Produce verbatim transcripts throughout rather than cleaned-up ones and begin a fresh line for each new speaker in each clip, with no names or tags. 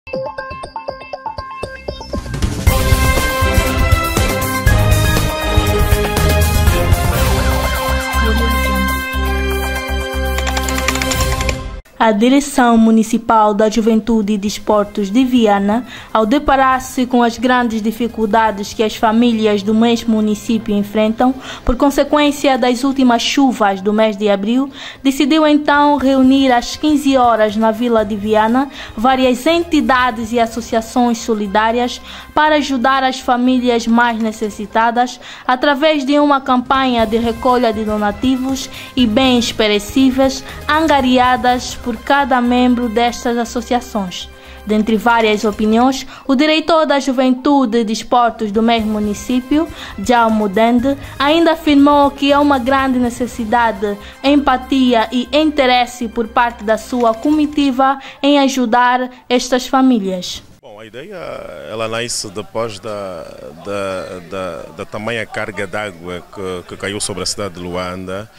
A Direção Municipal da Juventude e Desportos de Viana, ao deparar-se com as grandes dificuldades que as famílias do mesmo município enfrentam por consequência das últimas chuvas do mês de abril, decidiu então reunir às quinze horas na Vila de Viana várias entidades e associações solidárias para ajudar as famílias mais necessitadas através de uma campanha de recolha de donativos e bens perecíveis angariadas por cada membro destas associações. Dentre várias opiniões, o diretor da Juventude e Desportos do mesmo município, Jaume Dende, ainda afirmou que há uma grande necessidade, empatia e interesse por parte da sua comitiva em ajudar estas famílias.
Bom, a ideia ela nasce depois da, da, da, da tamanha carga d'água que, que caiu sobre a cidade de Luanda.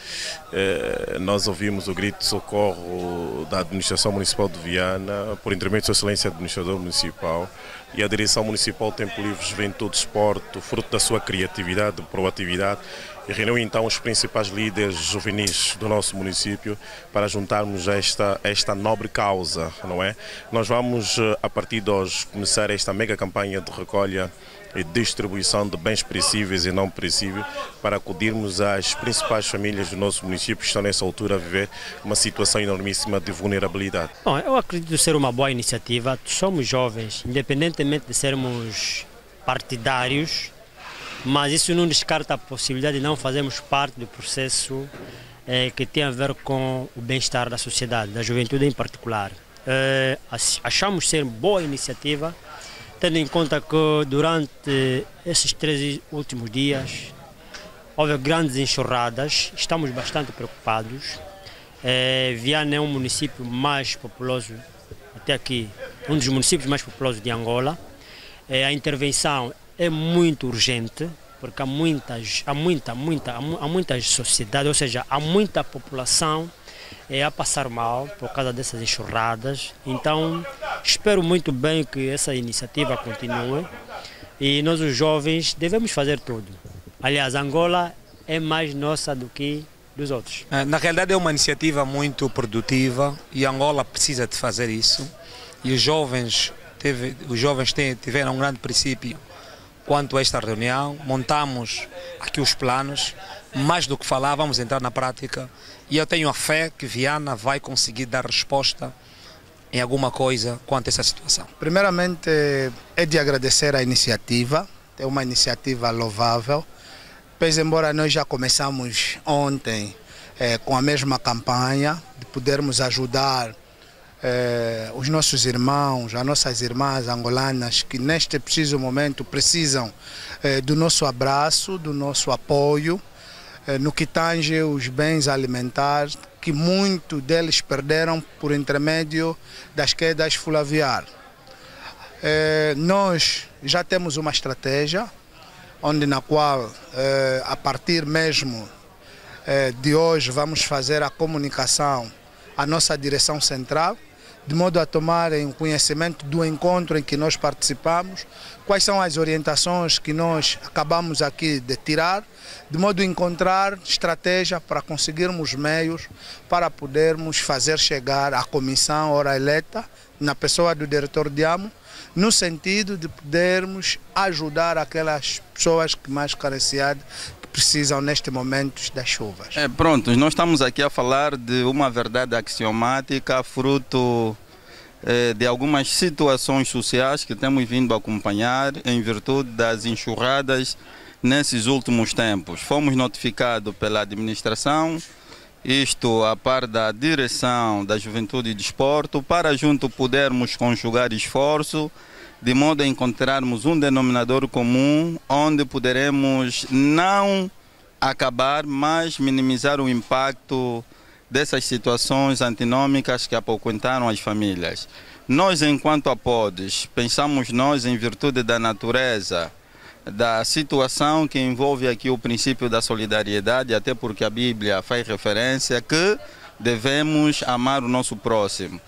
Eh, nós ouvimos o grito de socorro da Administração Municipal de Viana, por intermédio de Sua Excelência Administrador Municipal, e a Direção Municipal Tempo Livre, Juventude e Desporto, fruto da sua criatividade, proatividade, e reuniu então os principais líderes juvenis do nosso município para juntarmos esta, esta nobre causa, não é? Nós vamos, a partir de hoje, começar esta mega campanha de recolha e distribuição de bens perecíveis e não perecíveis para acudirmos às principais famílias do nosso município que estão nessa altura a viver uma situação enormíssima de vulnerabilidade.
Bom, eu acredito ser uma boa iniciativa. Somos jovens, independentemente de sermos partidários, mas isso não descarta a possibilidade de não fazermos parte do processo eh, que tem a ver com o bem-estar da sociedade, da juventude em particular. Eh, achamos ser boa iniciativa, tendo em conta que durante esses três últimos dias houve grandes enxurradas, estamos bastante preocupados. Eh, Viana é um município mais populoso, até aqui, um dos municípios mais populosos de Angola. Eh, a intervenção é muito urgente, porque há muitas, há muita, muita, há muitas sociedades, ou seja, há muita população é, a passar mal por causa dessas enxurradas. Então, espero muito bem que essa iniciativa continue e nós, os jovens, devemos fazer tudo. Aliás, Angola é mais nossa do que dos outros.
Na realidade, é uma iniciativa muito produtiva e Angola precisa de fazer isso. E os jovens, teve, os jovens têm, tiveram um grande princípio quanto a esta reunião. Montamos aqui os planos, mais do que falar, vamos entrar na prática. E eu tenho a fé que Viana vai conseguir dar resposta em alguma coisa quanto a essa situação.
Primeiramente, é de agradecer a iniciativa, é uma iniciativa louvável, pois embora nós já começamos ontem é, com a mesma campanha, de podermos ajudar é, os nossos irmãos, as nossas irmãs angolanas, que neste preciso momento precisam é, do nosso abraço, do nosso apoio, é, no que tange os bens alimentares, que muitos deles perderam por intermédio das quedas fluviais. É, nós já temos uma estratégia, onde na qual, é, a partir mesmo é, de hoje, vamos fazer a comunicação à nossa direção central, de modo a tomarem conhecimento do encontro em que nós participamos, quais são as orientações que nós acabamos aqui de tirar, de modo a encontrar estratégia para conseguirmos meios para podermos fazer chegar à comissão ora eleita, na pessoa do diretor Diamo, no sentido de podermos ajudar aquelas pessoas que mais carenciadas, que precisam neste momento das chuvas.
É, pronto, nós estamos aqui a falar de uma verdade axiomática, fruto eh, de algumas situações sociais que temos vindo a acompanhar em virtude das enxurradas nesses últimos tempos. Fomos notificados pela administração, isto a par da direção da Juventude e Desporto, para junto podermos conjugar esforço, de modo a encontrarmos um denominador comum, onde poderemos não acabar, mas minimizar o impacto dessas situações antinômicas que apoquentaram as famílias. Nós, enquanto apodes, pensamos nós em virtude da natureza, da situação que envolve aqui o princípio da solidariedade, até porque a Bíblia faz referência que devemos amar o nosso próximo.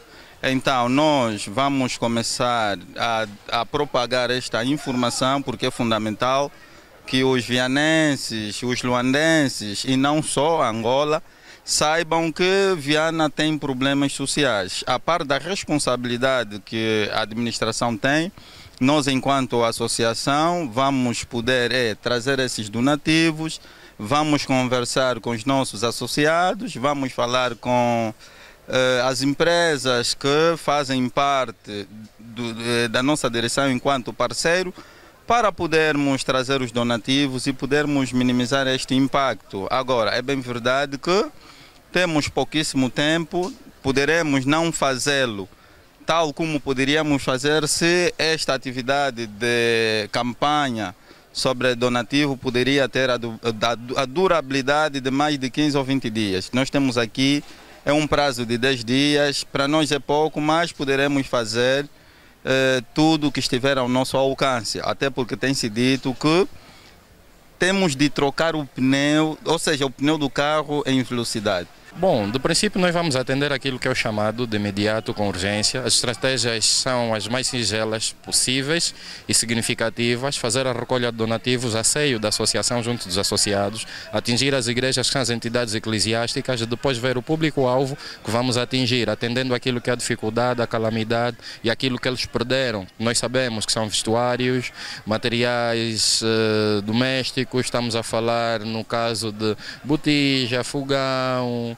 Então, nós vamos começar a, a propagar esta informação, porque é fundamental que os vianenses, os luandenses e não só Angola saibam que Viana tem problemas sociais. A par da responsabilidade que a administração tem, nós, enquanto associação, vamos poder é, trazer esses donativos, vamos conversar com os nossos associados, vamos falar com uh, as empresas que fazem parte do, uh, da nossa direção enquanto parceiro, para podermos trazer os donativos e podermos minimizar este impacto. Agora, é bem verdade que temos pouquíssimo tempo, poderemos não fazê-lo tal como poderíamos fazer se esta atividade de campanha sobre donativo poderia ter a, a, a durabilidade de mais de quinze ou vinte dias. Nós temos aqui, é um prazo de dez dias, para nós é pouco, mas poderemos fazer eh, tudo o que estiver ao nosso alcance, até porque tem-se dito que temos de trocar o pneu, ou seja, o pneu do carro em velocidade.
Bom, do princípio nós vamos atender aquilo que é o chamado de imediato com urgência. As estratégias são as mais singelas possíveis e significativas: fazer a recolha de donativos a seio da associação junto dos associados, atingir as igrejas que são as entidades eclesiásticas e depois ver o público-alvo que vamos atingir, atendendo aquilo que é a dificuldade, a calamidade e aquilo que eles perderam. Nós sabemos que são vestuários, materiais eh, domésticos, estamos a falar no caso de botija, fogão,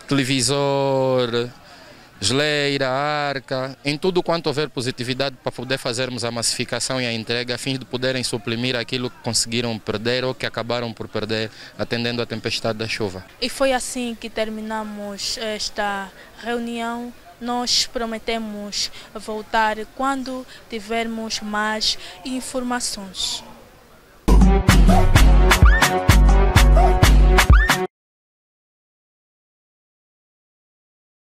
televisor, geleira, arca, em tudo quanto houver positividade para poder fazermos a massificação e a entrega a fim de poderem suprimir aquilo que conseguiram perder ou que acabaram por perder atendendo à tempestade da chuva.
E foi assim que terminamos esta reunião. Nós prometemos voltar quando tivermos mais informações.